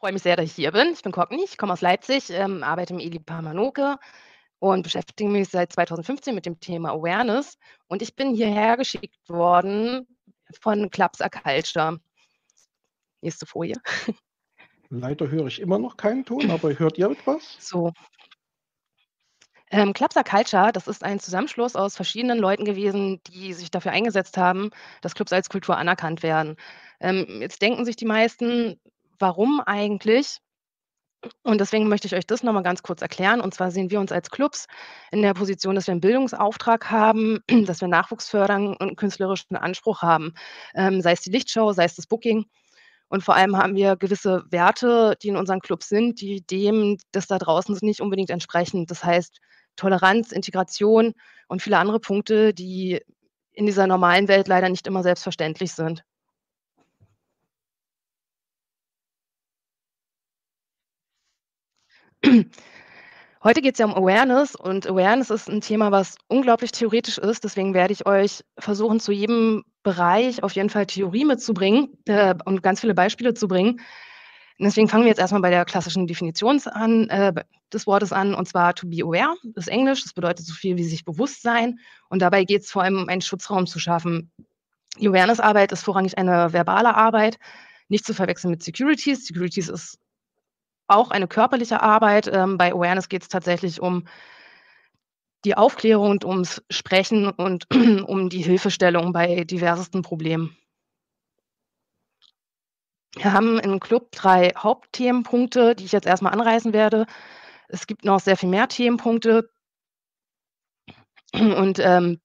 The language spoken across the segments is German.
Freue mich sehr, dass ich hier bin. Ich bin Cockney, ich komme aus Leipzig, arbeite im ELI Parmanoke und beschäftige mich seit 2015 mit dem Thema Awareness. Und ich bin hierher geschickt worden von Clubs a Culture. Nächste Folie. Leider höre ich immer noch keinen Ton, aber hört ihr etwas? So. Clubs a Culture, das ist ein Zusammenschluss aus verschiedenen Leuten gewesen, die sich dafür eingesetzt haben, dass Clubs als Kultur anerkannt werden. Jetzt denken sich die meisten, warum eigentlich? Und deswegen möchte ich euch das noch mal ganz kurz erklären. Und zwar sehen wir uns als Clubs in der Position, dass wir einen Bildungsauftrag haben, dass wir Nachwuchs fördern und 'n künstlerischen Anspruch haben, sei es die Lichtshow, sei es das Booking. Und vor allem haben wir gewisse Werte, die in unseren Clubs sind, die dem, das da draußen nicht unbedingt entsprechen. Das heißt Toleranz, Integration und viele andere Punkte, die in dieser normalen Welt leider nicht immer selbstverständlich sind. Heute geht es ja um Awareness und Awareness ist ein Thema, was unglaublich theoretisch ist. Deswegen werde ich euch versuchen, zu jedem Bereich auf jeden Fall Theorie mitzubringen, und ganz viele Beispiele zu bringen. Und deswegen fangen wir jetzt erst mal bei der klassischen Definition des Wortes an, und zwar to be aware, das ist Englisch, das bedeutet so viel wie sich bewusst sein. Und dabei geht es vor allem um einen Schutzraum zu schaffen. Die Awareness-Arbeit ist vorrangig eine verbale Arbeit, nicht zu verwechseln mit Securities. Securities ist auch eine körperliche Arbeit. Bei Awareness geht es tatsächlich um die Aufklärung und ums Sprechen und um die Hilfestellung bei diversesten Problemen. Wir haben im Club 3 Hauptthemenpunkte, die ich jetzt erst mal anreißen werde. Es gibt noch sehr viel mehr Themenpunkte und,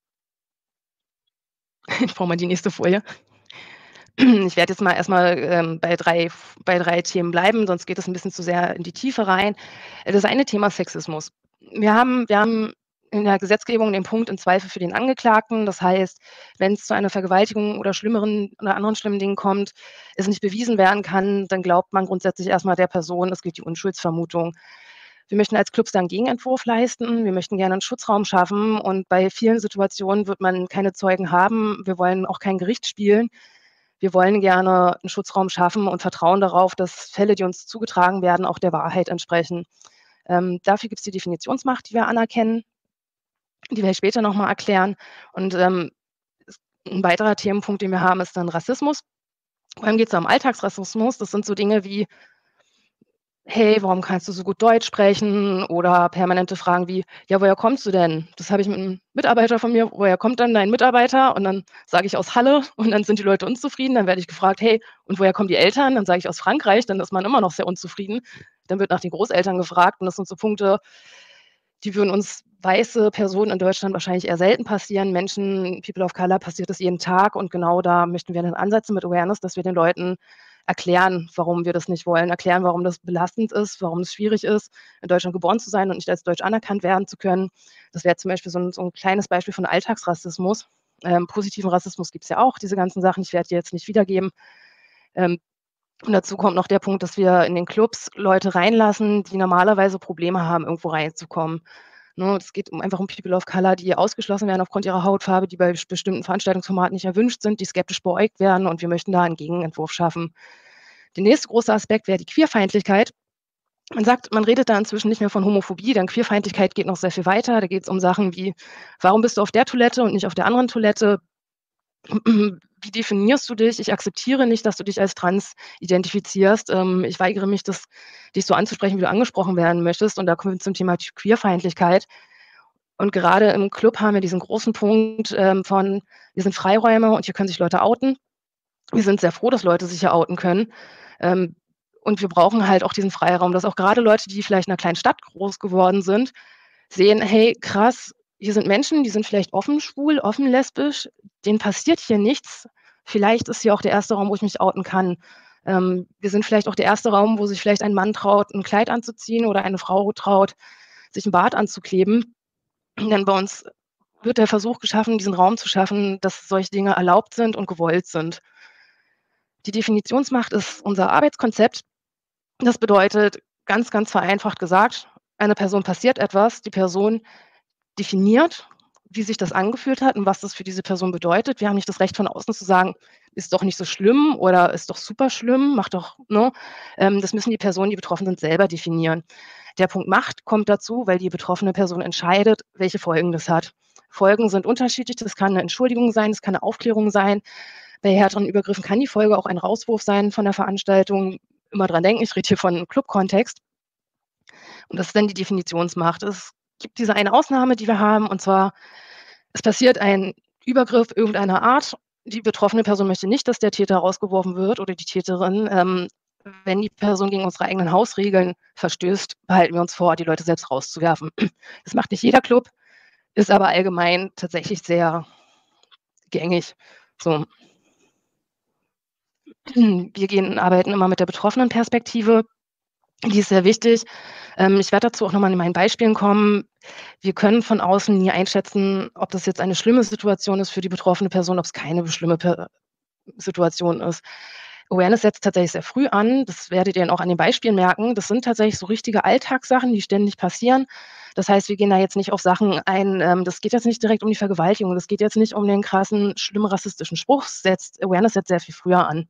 ich brauche mal die nächste Folie. Ich werde jetzt mal erst mal, bei 3 Themen bleiben, sonst geht es 'n bisschen zu sehr in die Tiefe rein. Das eine Thema Sexismus. Wir haben in der Gesetzgebung den Punkt im Zweifel für den Angeklagten. Das heißt, wenn's zu einer Vergewaltigung oder schlimmeren oder anderen schlimmen Dingen kommt, es nicht bewiesen werden kann, dann glaubt man grundsätzlich erst mal der Person, es gilt die Unschuldsvermutung. Wir möchten als Clubs da 'n Gegenentwurf leisten. Wir möchten gerne 'n Schutzraum schaffen und bei vielen Situationen wird man keine Zeugen haben. Wir wollen auch kein Gericht spielen. Wir wollen gerne 'n Schutzraum schaffen und vertrauen darauf, dass Fälle, die uns zugetragen werden, auch der Wahrheit entsprechen. Dafür gibt's die Definitionsmacht, die wir anerkennen. Die werde ich später noch mal erklären. Und, 'n weiterer Themenpunkt, den wir haben, ist dann Rassismus. Vor allem geht's da um Alltagsrassismus. Das sind so Dinge wie: „Hey, warum kannst du so gut Deutsch sprechen?“ Oder permanente Fragen wie: „Ja, woher kommst du denn?“ Das habe ich mit 'nem Mitarbeiter von mir: „Woher kommt denn dein Mitarbeiter?“ Und dann sage ich: „Aus Halle.“ Und dann sind die Leute unzufrieden. Dann werde ich gefragt: „Hey, und woher kommen die Eltern?“ Dann sage ich: „Aus Frankreich.“ Dann ist man immer noch sehr unzufrieden. Dann wird nach den Großeltern gefragt und das sind so Punkte, die würden uns weiße Personen in Deutschland wahrscheinlich eher selten passieren. Menschen, People of Color, passiert das jeden Tag und genau da möchten wir dann ansetzen mit Awareness, dass wir den Leuten erklären, warum wir das nicht wollen, erklären, warum das belastend ist, warum es schwierig ist, in Deutschland geboren zu sein und nicht als deutsch anerkannt werden zu können. Das wäre zum Beispiel so 'n kleines Beispiel von Alltagsrassismus. Positiven Rassismus gibt's ja auch, diese ganzen Sachen. Ich werde die jetzt nicht wiedergeben. Und dazu kommt noch der Punkt, dass wir in den Clubs Leute reinlassen, die normalerweise Probleme haben, irgendwo reinzukommen. Ne, es geht einfach um People of Color, die ausgeschlossen werden aufgrund ihrer Hautfarbe, die bei bestimmten Veranstaltungsformaten nicht erwünscht sind, die skeptisch beäugt werden und wir möchten da 'n Gegenentwurf schaffen. Der nächste große Aspekt wäre die Queerfeindlichkeit. Man redet da inzwischen nicht mehr von Homophobie, denn Queerfeindlichkeit geht noch sehr viel weiter. Da geht's um Sachen wie: „Warum bist du auf der Toilette und nicht auf der anderen Toilette? Wie definierst du dich? Ich akzeptiere nicht, dass du dich als trans identifizierst. Ich weigere mich, dich so anzusprechen, wie du angesprochen werden möchtest.“ Und da kommen wir zum Thema Queerfeindlichkeit. Und gerade im Club haben wir diesen großen Punkt, von: Wir sind Freiräume und hier können sich Leute outen. Wir sind sehr froh, dass Leute sich hier outen können. Und wir brauchen halt auch diesen Freiraum, dass auch gerade Leute, die vielleicht in 'ner kleinen Stadt groß geworden sind, sehen: „Hey, krass, hier sind Menschen, die sind vielleicht offen schwul, offen lesbisch, denen passiert hier nichts. Vielleicht ist hier auch der erste Raum, wo ich mich outen kann. Wir sind vielleicht auch der erste Raum, wo sich vielleicht ein Mann traut, 'n Kleid anzuziehen oder eine Frau traut, sich 'n Bart anzukleben.“ Denn bei uns wird der Versuch geschaffen, diesen Raum zu schaffen, dass solche Dinge erlaubt sind und gewollt sind. Die Definitionsmacht ist unser Arbeitskonzept. Das bedeutet, ganz, ganz vereinfacht gesagt, einer Person passiert etwas, die Person definiert, wie sich das angefühlt hat und was das für diese Person bedeutet. Wir haben nicht das Recht, von außen zu sagen: ist doch nicht so schlimm oder ist doch super schlimm, macht doch, ne? Das müssen die Personen, die betroffen sind, selber definieren. Der Punkt Macht kommt dazu, weil die betroffene Person entscheidet, welche Folgen das hat. Folgen sind unterschiedlich. Das kann eine Entschuldigung sein, das kann eine Aufklärung sein. Bei härteren Übergriffen kann die Folge auch ein Rauswurf sein von der Veranstaltung. Immer dran denken, ich rede hier von Clubkontext. Und das ist dann die Definitionsmacht. Es gibt diese eine Ausnahme, die wir haben, und zwar, es passiert ein Übergriff irgendeiner Art. Die betroffene Person möchte nicht, dass der Täter rausgeworfen wird oder die Täterin. Wenn die Person gegen unsere eigenen Hausregeln verstößt, behalten wir uns vor, die Leute selbst rauszuwerfen. Das macht nicht jeder Club, ist aber allgemein tatsächlich sehr gängig. So. Wir arbeiten immer mit der betroffenen Perspektive. Die ist sehr wichtig. Ich werde dazu auch noch mal in meinen Beispielen kommen. Wir können von außen nie einschätzen, ob das jetzt eine schlimme Situation ist für die betroffene Person, ob es keine schlimme Situation ist. Awareness setzt tatsächlich sehr früh an. Das werdet ihr dann auch an den Beispielen merken. Das sind tatsächlich so richtige Alltagssachen, die ständig passieren. Das heißt, wir gehen da jetzt nicht auf Sachen ein, das geht jetzt nicht direkt um die Vergewaltigung, das geht jetzt nicht um den krassen, schlimmen rassistischen Spruch. Awareness setzt sehr viel früher an.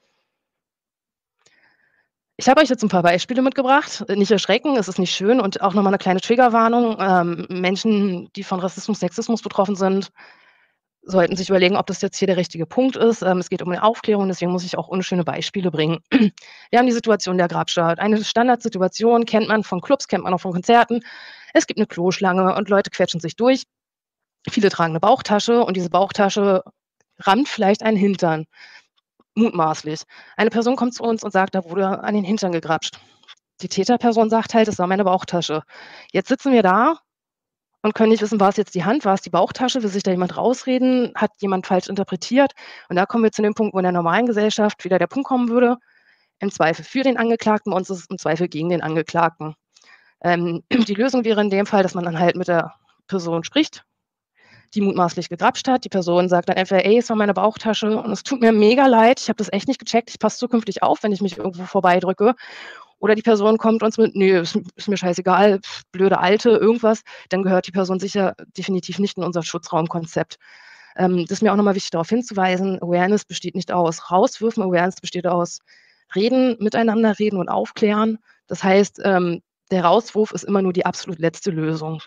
Ich habe euch jetzt ein paar Beispiele mitgebracht. Nicht erschrecken, es ist nicht schön, und auch noch mal 'ne kleine Triggerwarnung. Menschen, die von Rassismus, Sexismus betroffen sind, sollten sich überlegen, ob das jetzt hier der richtige Punkt ist. Es geht um 'ne Aufklärung, deswegen muss ich auch unschöne Beispiele bringen. Wir haben die Situation der Grabstadt. Eine Standardsituation, kennt man von Clubs, kennt man auch von Konzerten. Es gibt 'ne Kloschlange und Leute quetschen sich durch. Viele tragen 'ne Bauchtasche und diese Bauchtasche rammt vielleicht einen Hintern. Mutmaßlich. Eine Person kommt zu uns und sagt, da wurde an den Hintern gegrapscht. Die Täterperson sagt halt, es war meine Bauchtasche. Jetzt sitzen wir da und können nicht wissen, war es jetzt die Hand, war es die Bauchtasche, will sich da jemand rausreden, hat jemand falsch interpretiert? Und da kommen wir zu dem Punkt, wo in der normalen Gesellschaft wieder der Punkt kommen würde, im Zweifel für den Angeklagten, bei uns ist es im Zweifel gegen den Angeklagten. Die Lösung wäre in dem Fall, dass man dann halt mit der Person spricht, die mutmaßlich gegrapscht hat. Die Person sagt dann entweder: „Ey, es war meine Bauchtasche und es tut mir mega leid, ich habe das echt nicht gecheckt. Ich passe zukünftig auf, wenn ich mich irgendwo vorbeidrücke.“ Oder die Person kommt uns mit: „Ne, ist mir scheißegal, blöde Alte, irgendwas.“ Dann gehört die Person sicher definitiv nicht in unser Schutzraumkonzept. Das ist mir auch noch mal wichtig, darauf hinzuweisen, Awareness besteht nicht aus Rauswürfen, Awareness besteht aus Reden, miteinander reden und aufklären. Das heißt, der Rauswurf ist immer nur die absolut letzte Lösung.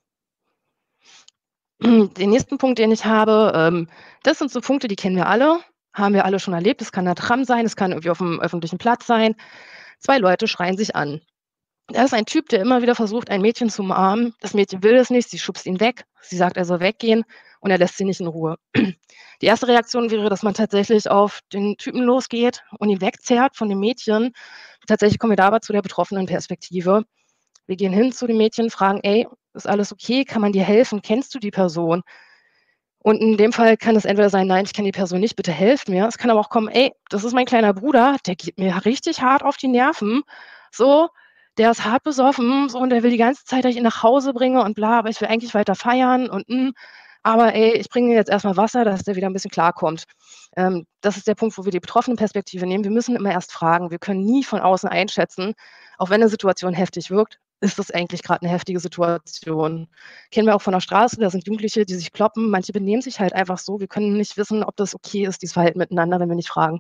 Den nächsten Punkt, den ich habe, das sind so Punkte, die kennen wir alle, haben wir alle schon erlebt. Es kann 'ne Tram sein, es kann irgendwie auf'm öffentlichen Platz sein. 2 Leute schreien sich an. Da ist ein Typ, der immer wieder versucht, ein Mädchen zu umarmen. Das Mädchen will es nicht, sie schubst ihn weg. Sie sagt, er soll weggehen, und er lässt sie nicht in Ruhe. Die erste Reaktion wäre, dass man tatsächlich auf den Typen losgeht und ihn wegzerrt von dem Mädchen. Tatsächlich kommen wir da aber zu der betroffenen Perspektive. Wir gehen hin zu dem Mädchen, fragen: „Ey, ist alles okay? Kann man dir helfen? Kennst du die Person?“ Und in dem Fall kann es entweder sein: „Nein, ich kenne die Person nicht, bitte helft mir.“ Es kann aber auch kommen: „Ey, das ist mein kleiner Bruder, der geht mir richtig hart auf die Nerven. So, der ist hart besoffen, so, und der will die ganze Zeit, dass ich ihn nach Hause bringe und bla, aber ich will eigentlich weiter feiern und. Aber ey, ich bringe ihm jetzt erst mal Wasser, dass der wieder 'n bisschen klarkommt.“ Das ist der Punkt, wo wir die Betroffenenperspektive nehmen. Wir müssen immer erst fragen. Wir können nie von außen einschätzen, auch wenn 'ne Situation heftig wirkt, ist das eigentlich grad 'ne heftige Situation? Kennen wir auch von der Straße, da sind Jugendliche, die sich kloppen. Manche benehmen sich halt einfach so. Wir können nicht wissen, ob das okay ist, dieses Verhalten miteinander, wenn wir nicht fragen.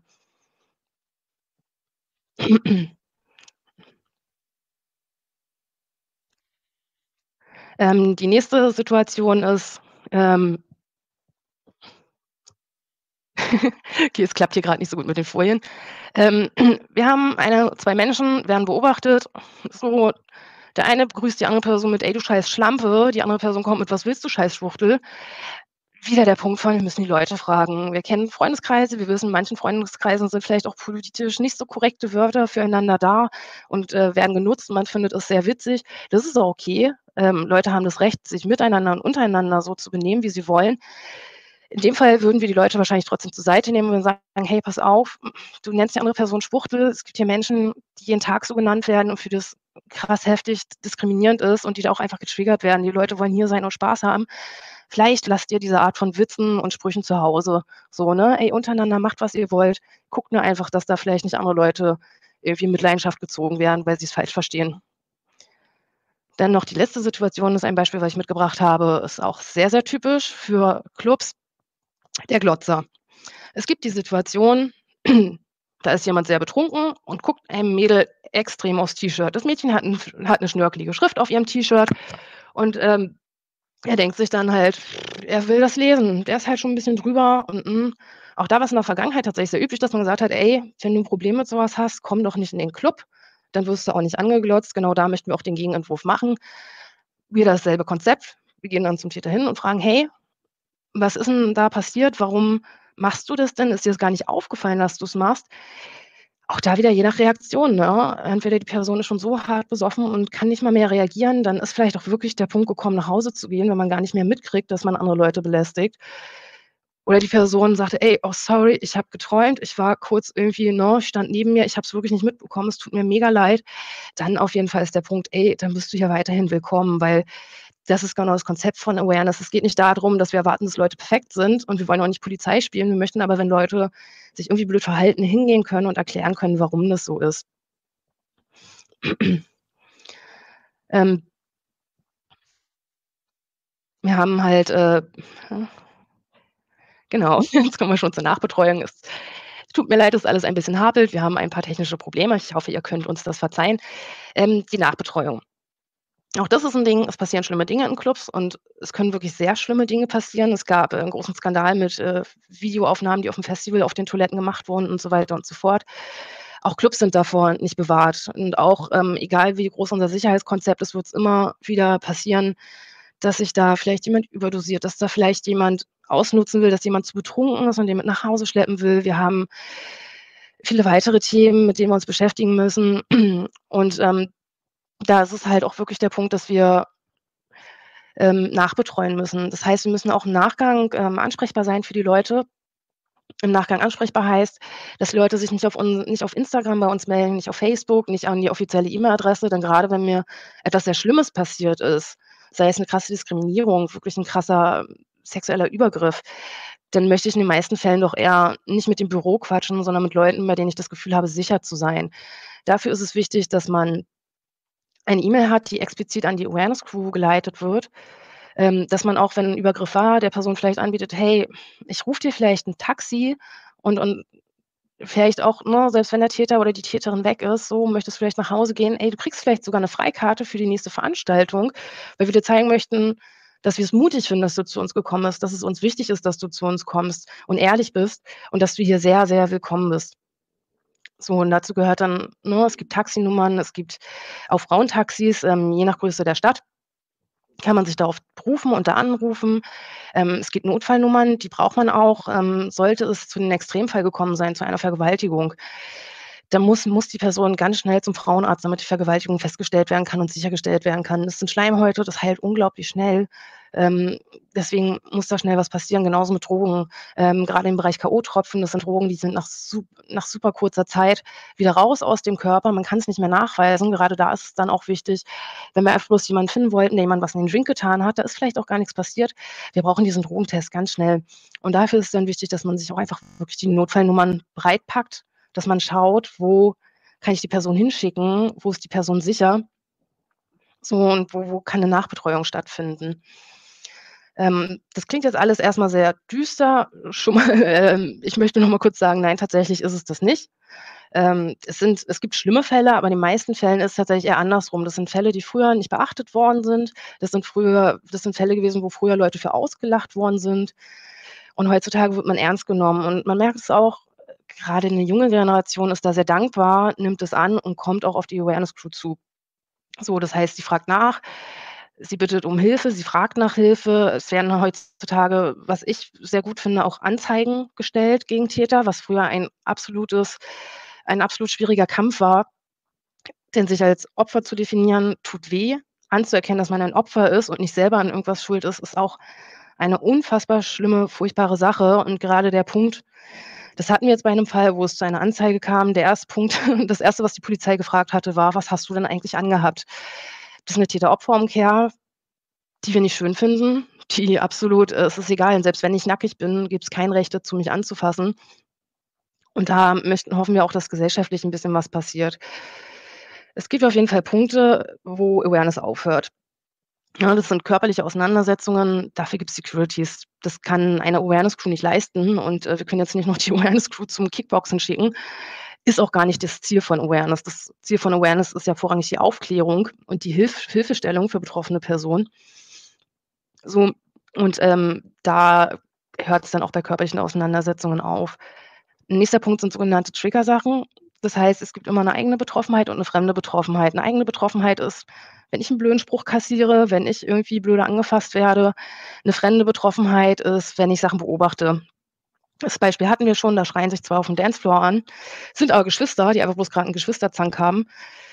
Die nächste Situation ist, okay, es klappt hier grad nicht so gut mit den Folien. Ähm, Wir haben 2 Menschen werden beobachtet. So, der eine begrüßt die andere Person mit: „Ey, du scheiß Schlampe.“ Die andere Person kommt mit: „Was willst du, scheiß Schwuchtel?“ Wieder der Punkt von, wir müssen die Leute fragen. Wir kennen Freundeskreise, wir wissen, in manchen Freundeskreisen sind vielleicht auch politisch nicht so korrekte Wörter füreinander da und, werden genutzt. Man findet es sehr witzig. Das ist auch okay. Leute haben das Recht, sich miteinander und untereinander so zu benehmen, wie sie wollen. In dem Fall würden wir die Leute wahrscheinlich trotzdem zur Seite nehmen und sagen: „Hey, pass auf, du nennst die andere Person Schwuchtel. Es gibt hier Menschen, die jeden Tag so genannt werden und für das krass heftig diskriminierend ist und die da auch einfach getriggert werden. Die Leute wollen hier sein und Spaß haben. Vielleicht lasst ihr diese Art von Witzen und Sprüchen zu Hause. So, ne? Ey, untereinander macht, was ihr wollt. Guckt nur einfach, dass da vielleicht nicht andere Leute irgendwie in Mitleidenschaft gezogen werden, weil sie es falsch verstehen.“ Dann noch die letzte Situation ist ein Beispiel, was ich mitgebracht habe, ist auch sehr, sehr typisch für Clubs, der Glotzer. Es gibt die Situation, da ist jemand sehr betrunken und guckt einem Mädel extrem aufs T-Shirt. Das Mädchen hat 'ne schnörkelige Schrift auf ihrem T-Shirt und, er denkt sich dann halt, er will das lesen. Der ist halt schon 'n bisschen drüber und, auch da war's in der Vergangenheit tatsächlich sehr üblich, dass man gesagt hat: „Ey, wenn du 'n Problem mit so was hast, komm doch nicht in den Club, dann wirst du auch nicht angeglotzt.“ Genau da möchten wir auch den Gegenentwurf machen. Wieder dasselbe Konzept. Wir gehen dann zum Täter hin und fragen: „Hey, was ist 'n da passiert? Warum machst du das denn? Ist dir das gar nicht aufgefallen, dass du's machst?“ Auch da wieder je nach Reaktion, ne? Entweder die Person ist schon so hart besoffen und kann nicht mal mehr reagieren, dann ist vielleicht auch wirklich der Punkt gekommen, nach Hause zu gehen, wenn man gar nicht mehr mitkriegt, dass man andere Leute belästigt. Oder die Person sagte: „Ey, oh sorry, ich habe geträumt. Ich war kurz irgendwie, ne, stand neben mir. Ich habe es wirklich nicht mitbekommen. Es tut mir mega leid.“ Dann auf jeden Fall ist der Punkt: „Ey, dann bist du hier weiterhin willkommen“, weil das ist genau das Konzept von Awareness. Es geht nicht darum, dass wir erwarten, dass Leute perfekt sind und wir wollen auch nicht Polizei spielen. Wir möchten aber, wenn Leute sich irgendwie blöd verhalten, hingehen können und erklären können, warum das so ist. Ähm, wir haben halt, genau, jetzt kommen wir schon zur Nachbetreuung. Es tut mir leid, dass alles ein bisschen hapert. Wir haben ein paar technische Probleme. Ich hoffe, ihr könnt uns das verzeihen. Die Nachbetreuung. Auch das ist 'n Ding, es passieren schlimme Dinge in Clubs und es können wirklich sehr schlimme Dinge passieren. Es gab, 'n großen Skandal mit, Videoaufnahmen, die auf'm Festival auf den Toiletten gemacht wurden und so weiter und so fort. Auch Clubs sind davor nicht bewahrt und auch, egal wie groß unser Sicherheitskonzept ist, wird's immer wieder passieren, dass sich da vielleicht jemand überdosiert, dass da vielleicht jemand ausnutzen will, dass jemand zu betrunken ist und den mit nach Hause schleppen will. Wir haben viele weitere Themen, mit denen wir uns beschäftigen müssen und, da ist es halt auch wirklich der Punkt, dass wir nachbetreuen müssen. Das heißt, wir müssen auch im Nachgang, ansprechbar sein für die Leute. Im Nachgang ansprechbar heißt, dass die Leute sich nicht auf Instagram bei uns melden, nicht auf Facebook, nicht an die offizielle E-Mail-Adresse, denn grade wenn mir etwas sehr Schlimmes passiert ist, sei es 'ne krasse Diskriminierung, wirklich 'n krasser sexueller Übergriff, dann möchte ich in den meisten Fällen doch eher nicht mit dem Büro quatschen, sondern mit Leuten, bei denen ich das Gefühl habe, sicher zu sein. Dafür ist es wichtig, dass man eine E-Mail hat, die explizit an die Awareness Crew geleitet wird, dass man auch, wenn 'n Übergriff war, der Person vielleicht anbietet: „Hey, ich rufe dir vielleicht 'n Taxi und vielleicht auch, ne, selbst wenn der Täter oder die Täterin weg ist, so, möchtest du vielleicht nach Hause gehen? Ey, du kriegst vielleicht sogar 'ne Freikarte für die nächste Veranstaltung, weil wir dir zeigen möchten, dass wir's mutig finden, dass du zu uns gekommen bist, dass es uns wichtig ist, dass du zu uns kommst und ehrlich bist und dass du hier sehr, sehr willkommen bist.“ So, und dazu gehört dann, ne, es gibt Taxinummern, es gibt auch Frauentaxis, je nach Größe der Stadt kann man sich darauf berufen und da anrufen. Es gibt Notfallnummern, die braucht man auch, sollte es zu 'nem Extremfall gekommen sein, zu einer Vergewaltigung. Dann muss die Person ganz schnell zum Frauenarzt, damit die Vergewaltigung festgestellt werden kann und sichergestellt werden kann. Das sind Schleimhäute, das heilt unglaublich schnell. Ähm, deswegen muss da schnell was passieren, genauso mit Drogen. Grade im Bereich K.O.-Tropfen, das sind Drogen, die sind nach super kurzer Zeit wieder raus aus dem Körper. Man kann's nicht mehr nachweisen. Gerade da ist es dann auch wichtig, wenn wir einfach bloß jemanden finden wollten, dem jemand was in den Drink getan hat, da ist vielleicht auch gar nix passiert. Wir brauchen diesen Drogentest ganz schnell. Und dafür ist es dann wichtig, dass man sich auch einfach wirklich die Notfallnummern bereitpackt, dass man schaut, wo kann ich die Person hinschicken, wo ist die Person sicher? So, und wo kann 'ne Nachbetreuung stattfinden? Das klingt jetzt alles erst mal sehr düster. Schon mal, ich möchte noch mal kurz sagen, nein, tatsächlich ist es das nicht. Es gibt schlimme Fälle, aber in den meisten Fällen ist es tatsächlich eher andersrum. Das sind Fälle, die früher nicht beachtet worden sind. Das sind Fälle gewesen, wo früher Leute für ausgelacht worden sind. Und heutzutage wird man ernst genommen. Und man merkt es auch, grade 'ne junge Generation ist da sehr dankbar, nimmt es an und kommt auch auf die Awareness Crew zu. So, das heißt, sie fragt nach, sie bittet um Hilfe, sie fragt nach Hilfe. Es werden heutzutage, was ich sehr gut finde, auch Anzeigen gestellt gegen Täter, was früher ein absolut schwieriger Kampf war. Denn sich als Opfer zu definieren, tut weh. Anzuerkennen, dass man ein Opfer ist und nicht selber an irgendwas schuld ist, ist auch eine unfassbar schlimme, furchtbare Sache. Und gerade der Punkt, das hatten wir jetzt bei 'nem Fall, wo es zu einer Anzeige kam. Der erste Punkt das Erste, was die Polizei gefragt hatte, war: „Was hast du denn eigentlich angehabt?“ Das ist 'ne Täter-Opfer-Umkehr, die wir nicht schön finden, die absolut es ist egal, und selbst wenn ich nackig bin, gibt's kein Recht dazu, mich anzufassen. Und da hoffen wir auch, dass gesellschaftlich 'n bisschen was passiert. Es gibt auf jeden Fall Punkte, wo Awareness aufhört. Ja, das sind körperliche Auseinandersetzungen, dafür gibt's Securities. Das kann eine Awareness-Crew nicht leisten und, wir können jetzt nicht noch die Awareness-Crew zum Kickboxen schicken. Ist auch gar nicht das Ziel von Awareness. Das Ziel von Awareness ist ja vorrangig die Aufklärung und die Hilfestellung für betroffene Personen. So, und, da hört's dann auch bei körperlichen Auseinandersetzungen auf. Nächster Punkt sind sogenannte Triggersachen. Das heißt, es gibt immer 'ne eigene Betroffenheit und 'ne fremde Betroffenheit. 'Ne eigene Betroffenheit ist, wenn ich 'n blöden Spruch kassiere, wenn ich irgendwie blöde angefasst werde. 'Ne fremde Betroffenheit ist, wenn ich Sachen beobachte. Das Beispiel hatten wir schon, da schreien sich 2 aufm Dancefloor an, sind aber Geschwister, die einfach bloß grad 'n Geschwisterzank haben.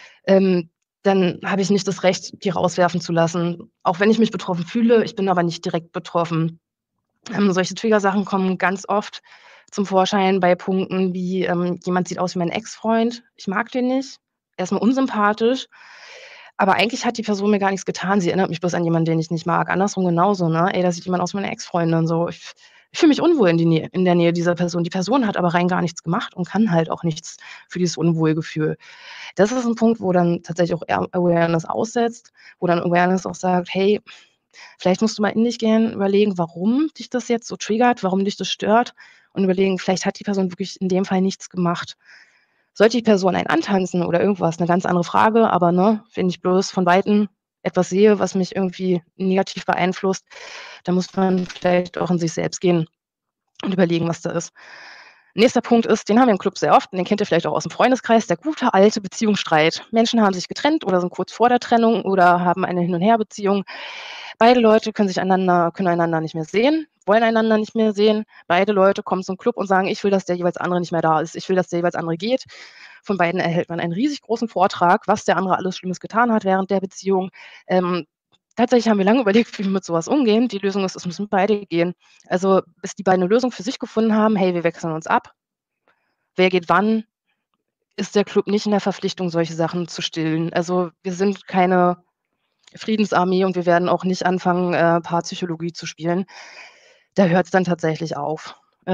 Dann habe ich nicht das Recht, die rauswerfen zu lassen, auch wenn ich mich betroffen fühle, ich bin aber nicht direkt betroffen. Solche Triggersachen kommen ganz oft zum Vorschein bei Punkten wie, jemand sieht aus wie mein Ex-Freund, ich mag den nicht, er ist mir unsympathisch, aber eigentlich hat die Person mir gar nichts getan. Sie erinnert mich bloß an jemanden, den ich nicht mag. Andersrum genauso, ne? Ey, da sieht jemand aus wie meine Ex-Freundin so. Ich fühle mich unwohl in der Nähe dieser Person. Die Person hat aber rein gar nichts gemacht und kann halt auch nichts für dieses Unwohlgefühl. Das ist 'n Punkt, wo dann tatsächlich auch Awareness aussetzt, wo dann Awareness auch sagt: „Hey, vielleicht musst du mal in dich gehen, überlegen, warum dich das jetzt so triggert, warum dich das stört und überlegen, vielleicht hat die Person wirklich in dem Fall nichts gemacht.“ Sollte die Person einen antanzen oder irgendwas, 'ne ganz andere Frage, aber, ne, wenn ich bloß von Weitem etwas sehe, was mich irgendwie negativ beeinflusst, dann muss man vielleicht auch in sich selbst gehen und überlegen, was da ist. Nächster Punkt ist, den haben wir im Club sehr oft und den kennt ihr vielleicht auch aus'm Freundeskreis, der gute alte Beziehungsstreit. Menschen haben sich getrennt oder sind kurz vor der Trennung oder haben eine Hin-und-Her-Beziehung. Beide Leute können einander nicht mehr sehen, wollen einander nicht mehr sehen. Beide Leute kommen zum Club und sagen: „Ich will, dass der jeweils andere nicht mehr da ist. Ich will, dass der jeweils andere geht.“ Von beiden erhält man einen riesig großen Vortrag, was der andere alles Schlimmes getan hat während der Beziehung. Ähm, Tatsächlich haben wir lange überlegt, wie wir mit so was umgehen. Die Lösung ist, es müssen beide gehen. Also, bis die beiden 'ne Lösung für sich gefunden haben: „Hey, wir wechseln uns ab. Wer geht wann?“ Ist der Club nicht in der Verpflichtung, solche Sachen zu stillen. Also, wir sind keine Friedensarmee und wir werden auch nicht anfangen, Paarpsychologie zu spielen. Da hört's dann tatsächlich auf.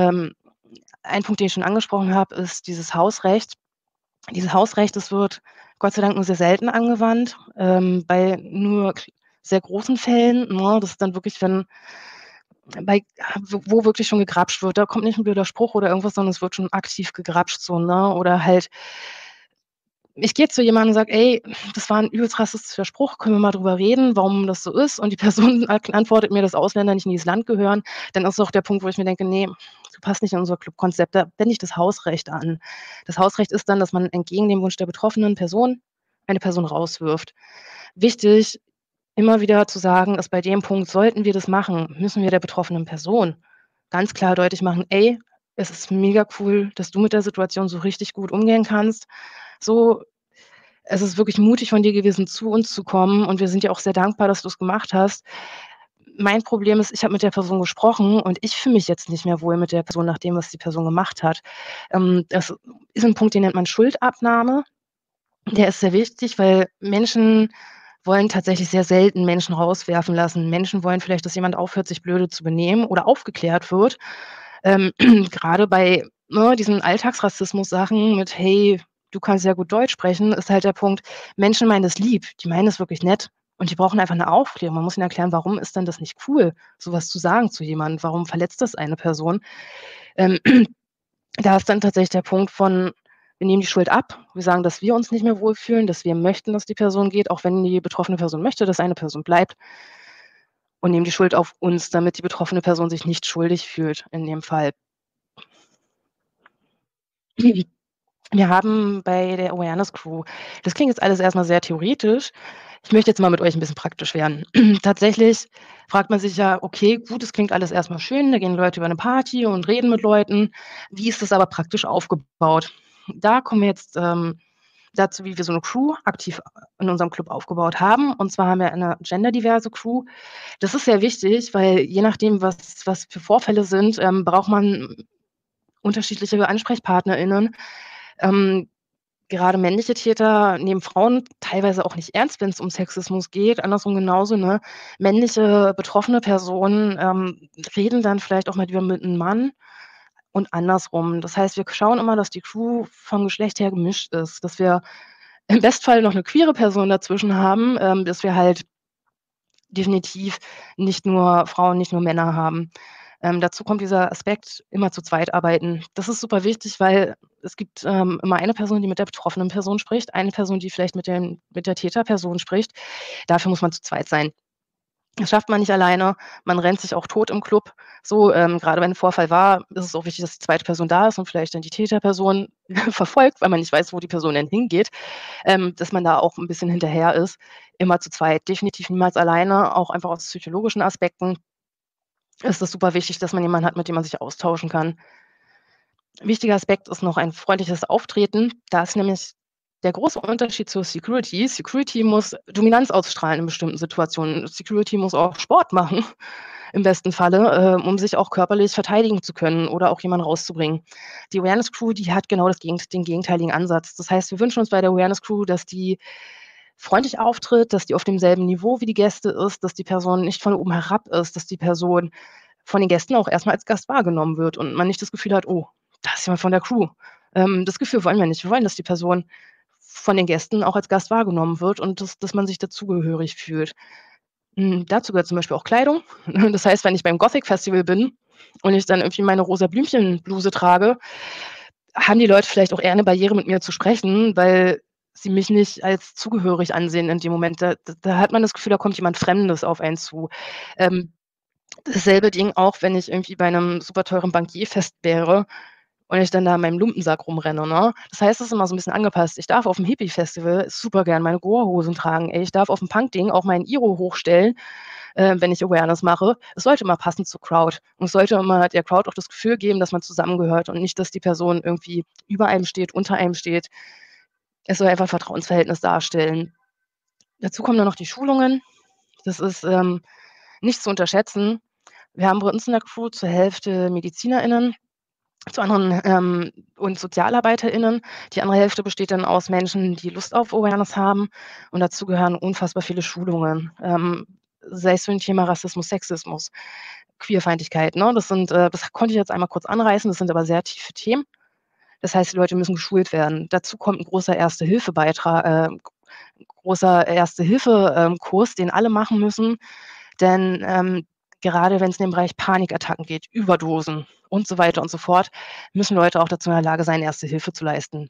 Ein Punkt, den ich schon angesprochen habe, ist dieses Hausrecht. Dieses Hausrecht, das wird Gott sei Dank nur sehr selten angewandt, bei nur sehr großen Fällen, ne? Das ist dann wirklich, wenn wo wirklich schon gegrapscht wird. Da kommt nicht 'n blöder Spruch oder irgendwas, sondern es wird schon aktiv gegrapscht so, ne? Oder halt ich gehe zu jemandem und sage: „Ey, das war 'n übelst rassistischer Spruch. Können wir mal drüber reden, warum das so ist?“ Und die Person antwortet mir, dass Ausländer nicht in dieses Land gehören. Dann ist auch der Punkt, wo ich mir denke: „Ne, du passt nicht in unser Clubkonzept.“ Da wende ich das Hausrecht an. Das Hausrecht ist dann, dass man entgegen dem Wunsch der betroffenen Person eine Person rauswirft. Wichtig, immer wieder zu sagen, ist bei dem Punkt, sollten wir das machen, müssen wir der betroffenen Person ganz klar deutlich machen: „Ey, es ist mega cool, dass du mit der Situation so richtig gut umgehen kannst. So, es ist wirklich mutig von dir gewesen, zu uns zu kommen und wir sind dir auch sehr dankbar, dass du's gemacht hast. Mein Problem ist, ich habe mit der Person gesprochen und ich fühle mich jetzt nicht mehr wohl mit der Person nach dem, was die Person gemacht hat.“ Das ist 'n Punkt, den nennt man Schuldabnahme. Der ist sehr wichtig, weil Menschen wollen tatsächlich sehr selten Menschen rauswerfen lassen. Menschen wollen vielleicht, dass jemand aufhört, sich blöde zu benehmen oder aufgeklärt wird. Ähm, Grade bei, ne, diesen Alltagsrassismus-Sachen mit: „Hey, du kannst ja gut Deutsch sprechen“, ist halt der Punkt, Menschen meinen das lieb, die meinen das wirklich nett und die brauchen einfach 'ne Aufklärung. Man muss ihnen erklären, warum ist denn das nicht cool, so was zu sagen zu jemandem? Warum verletzt das eine Person? Ähm, Da ist dann tatsächlich der Punkt von, wir nehmen die Schuld ab. Wir sagen, dass wir uns nicht mehr wohlfühlen, dass wir möchten, dass die Person geht, auch wenn die betroffene Person möchte, dass eine Person bleibt und nehmen die Schuld auf uns, damit die betroffene Person sich nicht schuldig fühlt in dem Fall. Wir haben bei der Awareness Crew, das klingt jetzt alles erst mal sehr theoretisch. Ich möchte jetzt mal mit euch 'n bisschen praktisch werden. Tatsächlich fragt man sich ja: „Okay, gut, das klingt alles erst mal schön, da gehen Leute über 'ne Party und reden mit Leuten. Wie ist das aber praktisch aufgebaut?“ Da kommen wir jetzt, dazu, wie wir so 'ne Crew aktiv in unserem Club aufgebaut haben. Und zwar haben wir eine genderdiverse Crew. Das ist sehr wichtig, weil je nachdem, was für Vorfälle sind, braucht man unterschiedliche AnsprechpartnerInnen. Ähm, Gerade männliche Täter nehmen Frauen teilweise auch nicht ernst, wenn's um Sexismus geht. Andersrum genauso, ne? Männliche betroffene Personen, reden dann vielleicht auch mal lieber mit 'nem Mann und andersrum. Das heißt, wir schauen immer, dass die Crew vom Geschlecht her gemischt ist, dass wir im Bestfall noch 'ne queere Person dazwischen haben, dass wir halt definitiv nicht nur Frauen, nicht nur Männer haben. Dazu kommt dieser Aspekt, immer zu zweit arbeiten. Das ist super wichtig, weil es gibt immer eine Person, die mit der betroffenen Person spricht, eine Person, die vielleicht mit der Täterperson spricht. Dafür muss man zu zweit sein. Das schafft man nicht alleine. Man rennt sich auch tot im Club. So, grade wenn 'n Vorfall war, ist es auch wichtig, dass die zweite Person da ist und vielleicht dann die Täterperson verfolgt, weil man nicht weiß, wo die Person denn hingeht, dass man da auch 'n bisschen hinterher ist. Immer zu zweit, definitiv niemals alleine, auch einfach aus psychologischen Aspekten ist es super wichtig, dass man jemanden hat, mit dem man sich austauschen kann. Wichtiger Aspekt ist noch ein freundliches Auftreten. Da ist nämlich der große Unterschied zur Security. Security muss Dominanz ausstrahlen in bestimmten Situationen. Security muss auch Sport machen im besten Falle, um sich auch körperlich verteidigen zu können oder auch jemanden rauszubringen. Die Awareness Crew, die hat genau den gegenteiligen Ansatz. Das heißt, wir wünschen uns bei der Awareness Crew, dass die freundlich auftritt, dass die auf demselben Niveau wie die Gäste ist, dass die Person nicht von oben herab ist, dass die Person von den Gästen auch erst mal als Gast wahrgenommen wird und man nicht das Gefühl hat: „Oh, da ist jemand von der Crew." Das Gefühl wollen wir nicht. Wir wollen, dass die Person von den Gästen auch als Gast wahrgenommen wird und dass man sich dazugehörig fühlt. Dazu gehört zum Beispiel auch Kleidung. Das heißt, wenn ich beim Gothic Festival bin und ich dann irgendwie meine rosa Blümchen-Bluse trage, haben die Leute vielleicht auch eher 'ne Barriere, mit mir zu sprechen, weil sie mich nicht als zugehörig ansehen in dem Moment. Da hat man das Gefühl, da kommt jemand Fremdes auf einen zu. Ähm, Dasselbe Ding auch, wenn ich irgendwie bei 'nem super teuren Bankierfest wäre und ich dann da in meinem Lumpensack rumrenne, ne? Das heißt, es ist immer so 'n bisschen angepasst. Ich darf auf'm Hippie-Festival super gern meine Gore-Hosen tragen. Ey, ich darf auf'm Punk-Ding auch meinen Iro hochstellen, wenn ich Awareness mache. Es sollte immer passen zur Crowd. Und es sollte immer der Crowd auch das Gefühl geben, dass man zusammengehört und nicht, dass die Person irgendwie über einem steht, unter einem steht. Es soll einfach 'n Vertrauensverhältnis darstellen. Dazu kommen dann noch die Schulungen. Das ist, nicht zu unterschätzen. Wir haben bei uns in der Crew zur Hälfte MedizinerInnen, zu anderen und SozialarbeiterInnen. Die andere Hälfte besteht dann aus Menschen, die Lust auf Awareness haben und dazu gehören unfassbar viele Schulungen, sei es für 'n Thema Rassismus, Sexismus, Queerfeindlichkeit, ne? Das konnte ich jetzt einmal kurz anreißen, das sind aber sehr tiefe Themen. Das heißt, die Leute müssen geschult werden. Dazu kommt 'n großer großer Erste-Hilfe Kurs, den alle machen müssen, denn, gerade wenn's in den Bereich Panikattacken geht, Überdosen und so weiter und so fort, müssen Leute auch dazu in der Lage sein, Erste Hilfe zu leisten.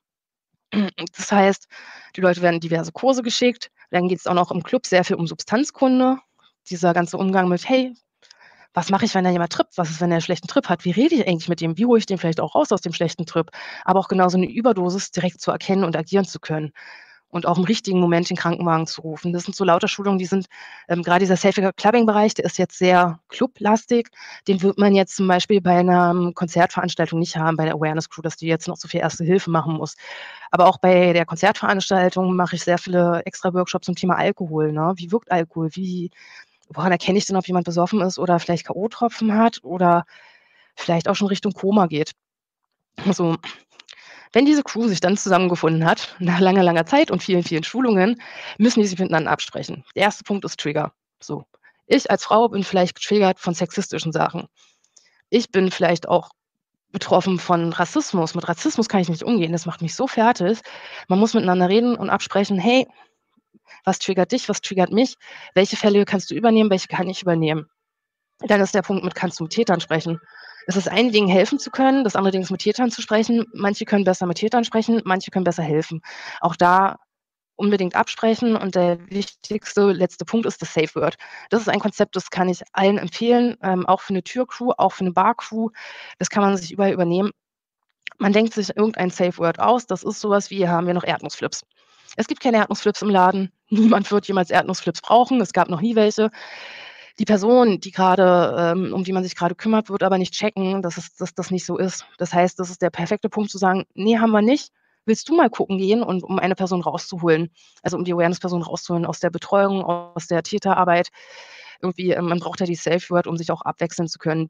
Das heißt, die Leute werden diverse Kurse geschickt. Dann geht's auch noch im Club sehr viel um Substanzkunde. Dieser ganze Umgang mit: „Hey, was mache ich, wenn da jemand trippt? Was ist, wenn der 'n schlechten Trip hat? Wie rede ich eigentlich mit dem? Wie hole ich den vielleicht auch raus aus dem schlechten Trip?" Aber auch genauso 'ne Überdosis direkt zu erkennen und agieren zu können und auch im richtigen Moment den Krankenwagen zu rufen. Das sind so lauter Schulungen, die sind grade dieser Safer Clubbing-Bereich, der ist jetzt sehr clublastig. Den wird man jetzt zum Beispiel bei 'ner Konzertveranstaltung nicht haben, bei der Awareness Crew, dass die jetzt noch so viel Erste Hilfe machen muss. Aber auch bei der Konzertveranstaltung mache ich sehr viele extra Workshops zum Thema Alkohol, ne? Wie wirkt Alkohol? Woran erkenne ich denn, ob jemand besoffen ist oder vielleicht K.O.-Tropfen hat oder vielleicht auch schon Richtung Koma geht? Also, wenn diese Crew sich dann zusammengefunden hat, nach langer, langer Zeit und vielen, vielen Schulungen, müssen die sich miteinander absprechen. Der erste Punkt ist Trigger. So. Ich als Frau bin vielleicht getriggert von sexistischen Sachen. Ich bin vielleicht auch betroffen von Rassismus. Mit Rassismus kann ich nicht umgehen. Das macht mich so fertig. Man muss miteinander reden und absprechen: „Hey, was triggert dich? Was triggert mich? Welche Fälle kannst du übernehmen? Welche kann ich übernehmen?" Dann ist der Punkt mit: Kannst du mit Tätern sprechen? Es ist ein Ding, helfen zu können, das andere Ding ist, mit Tätern zu sprechen. Manche können besser mit Tätern sprechen, manche können besser helfen. Auch da unbedingt absprechen und der wichtigste letzte Punkt ist das Safe Word. Das ist ein Konzept, das kann ich allen empfehlen, auch für 'ne Türcrew, auch für 'ne Barcrew. Das kann man sich überall übernehmen. Man denkt sich irgendein Safe Word aus. Das ist so was wie: „Haben wir noch Erdnussflips?" Es gibt keine Erdnussflips im Laden. Niemand wird jemals Erdnussflips brauchen. Es gab noch nie welche. Die Person, die grade um die man sich grade kümmert, wird aber nicht checken, dass das nicht so ist. Das heißt, das ist der perfekte Punkt zu sagen: „Ne, haben wir nicht. Willst du mal gucken gehen?" Und um eine Person rauszuholen, also, um die Awareness-Person rauszuholen aus der Betreuung, aus der Täterarbeit. Irgendwie, man braucht ja die Safe Word, um sich auch abwechseln zu können.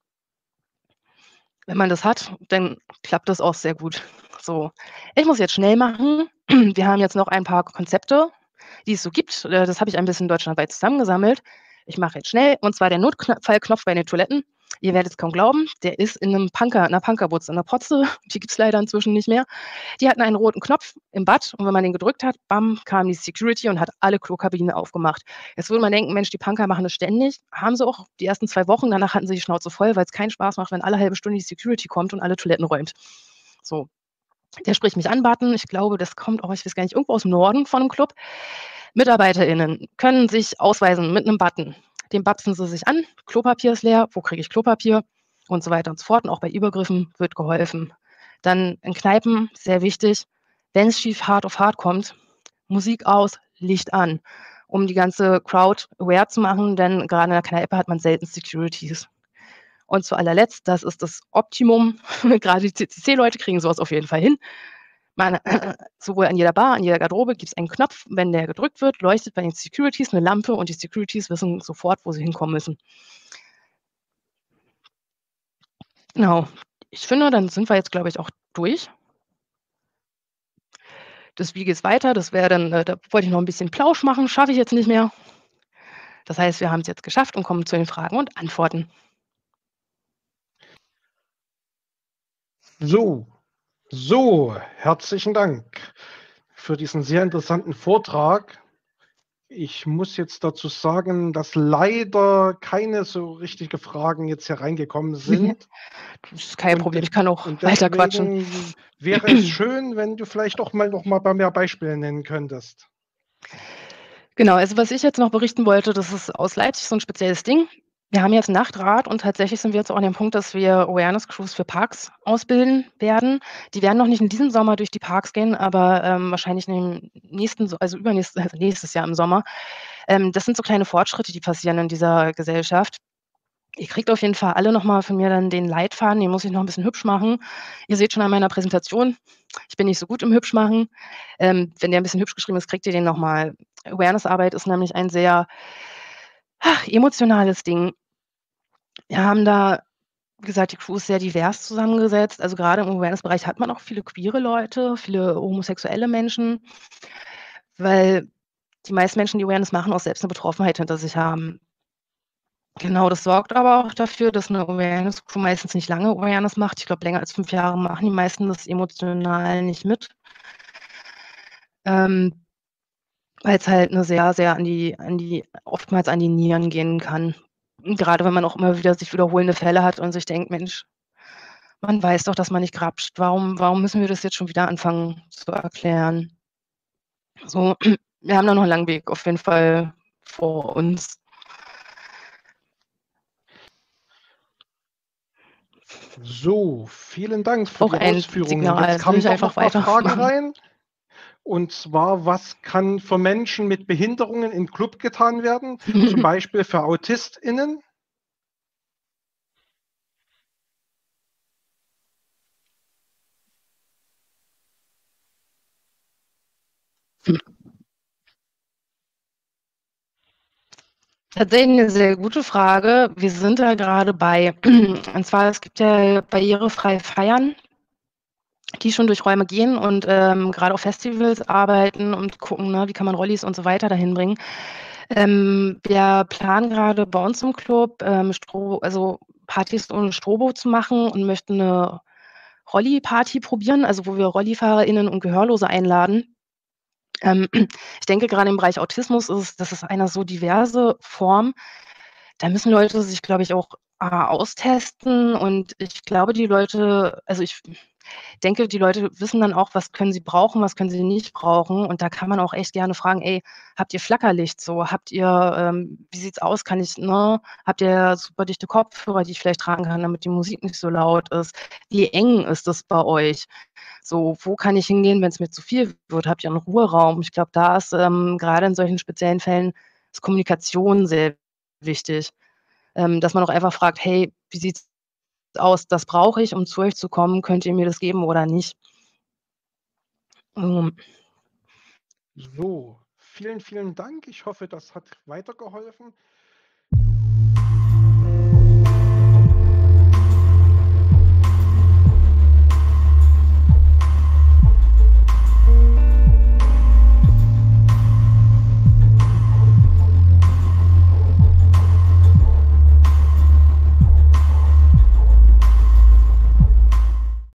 Wenn man das hat, dann klappt das auch sehr gut. So, ich muss jetzt schnell machen. Wir haben jetzt noch ein paar Konzepte, die es so gibt. Das habe ich ein bisschen deutschlandweit zusammengesammelt. Ich mache jetzt schnell, und zwar der Notfallknopf bei den Toiletten. Ihr werdet es kaum glauben, der ist in 'ner Punkerbutze, in 'ner Potze, die gibt's leider inzwischen nicht mehr. Die hatten einen roten Knopf im Bad und wenn man den gedrückt hat, bam, kam die Security und hat alle Klokabinen aufgemacht. Jetzt würde man denken: „Mensch, die Punker machen das ständig.“ Haben sie auch die ersten 2 Wochen, danach hatten sie die Schnauze voll, weil's keinen Spaß macht, wenn alle halbe Stunde die Security kommt und alle Toiletten räumt. So, der spricht mich an Button. Ich glaube, das kommt auch, ich weiß gar nicht, irgendwo aus'm Norden von 'nem Club. MitarbeiterInnen können sich ausweisen mit 'nem Button. Den babsen sie sich an, Klopapier ist leer, wo kriege ich Klopapier und so weiter und so fort. Und auch bei Übergriffen wird geholfen. Dann in Kneipen, sehr wichtig, wenn's schief hart auf hart kommt, Musik aus, Licht an, um die ganze Crowd aware zu machen, denn grade in der Kneipe hat man selten Securities. Und zu allerletzt, das ist das Optimum, grade die CCC-Leute kriegen so was auf jeden Fall hin. Man sowohl an jeder Bar, an jeder Garderobe gibt's einen Knopf. Wenn der gedrückt wird, leuchtet bei den Securities 'ne Lampe und die Securities wissen sofort, wo sie hinkommen müssen. Genau. Ich finde, dann sind wir jetzt, glaube ich, auch durch. Das wie geht's weiter? Das wäre dann da wollte ich noch 'n bisschen Plausch machen, schaffe ich jetzt nicht mehr. Das heißt, wir haben's jetzt geschafft und kommen zu den Fragen und Antworten. So, herzlichen Dank für diesen sehr interessanten Vortrag. Ich muss jetzt dazu sagen, dass leider keine so richtige Fragen jetzt hier reingekommen sind. Das ist kein Problem, ich kann auch Und weiter quatschen. deswegen wäre es schön, wenn du vielleicht auch noch mal paar mehr Beispiele nennen könntest. Genau, also was ich jetzt noch berichten wollte, das ist aus Leipzig so 'n spezielles Ding. Wir haben jetzt Nachtrat und tatsächlich sind wir jetzt auch an dem Punkt, dass wir Awareness Crews für Parks ausbilden werden. Die werden noch nicht in diesem Sommer durch die Parks gehen, aber, wahrscheinlich in den nächsten also nächstes Jahr im Sommer. Das sind so kleine Fortschritte, die passieren in dieser Gesellschaft. Ihr kriegt auf jeden Fall alle noch mal von mir dann den Leitfaden, den muss ich noch 'n bisschen hübsch machen. Ihr seht schon an meiner Präsentation, ich bin nicht so gut im Hübschmachen. Wenn der 'n bisschen hübsch geschrieben ist, kriegt ihr den noch mal. Awareness-Arbeit ist nämlich ein sehr, emotionales Ding. Wir haben da, wie gesagt, die Crew ist sehr divers zusammengesetzt. Also, grade im Awareness-Bereich hat man auch viele queere Leute, viele homosexuelle Menschen, weil die meisten Menschen, die Awareness machen, auch selbst 'ne Betroffenheit hinter sich haben. Genau, das sorgt aber auch dafür, dass 'ne Awareness-Crew meistens nicht lange Awareness macht. Ich glaube, länger als 5 Jahre machen die meisten das emotional nicht mit. Weil's halt 'ne sehr, sehr oftmals an die Nieren gehen kann. Grade wenn man auch immer wieder sich wiederholende Fälle hat und sich denkt: „Mensch, man weiß doch, dass man nicht grapscht. Warum müssen wir das jetzt schon wieder anfangen zu erklären?“ So, wir haben da noch 'n langen Weg auf jeden Fall vor uns. So, vielen Dank für Auch die ein Ausführungen. Jetzt Signal. Soll kamen ich doch noch einfach paar Fragen weitermachen? rein. Und zwar, was kann für Menschen mit Behinderungen im Club getan werden, zum Beispiel für AutistInnen? Tatsächlich 'ne sehr gute Frage. Wir sind da grade bei und zwar, es gibt ja barrierefrei feiern, die schon durch Räume gehen und, grade auf Festivals arbeiten und gucken, ne, wie kann man Rollis und so weiter dahin bringen. Wir planen grade bei uns im Club, Partys ohne Strobo zu machen und möchten 'ne Rolli-Party probieren, also, wo wir RollifahrerInnen und Gehörlose einladen. Ich denke, grade im Bereich Autismus das ist eine so diverse Form. Da müssen Leute sich, glaube ich, auch, austesten und ich glaube, die Leute also, ich denke, die Leute wissen dann auch, was können sie brauchen, was können sie nicht brauchen und da kann man auch echt gerne fragen: „Ey, habt ihr Flackerlicht so? Habt ihr wie sieht's aus? Kann ich ne, habt ihr super dichte Kopfhörer, die ich vielleicht tragen kann, damit die Musik nicht so laut ist? Wie eng ist das bei euch? So, wo kann ich hingehen, wenn's mir zu viel wird? Habt ihr 'n Ruheraum?“ Ich glaube, da ist, grade in solchen speziellen Fällen ist Kommunikation sehr wichtig, dass man auch einfach fragt: „Hey, wie sieht's aus? Das brauche ich, um zu euch zu kommen. Könnt ihr mir das geben oder nicht?“ So, vielen, vielen Dank. Ich hoffe, das hat weitergeholfen.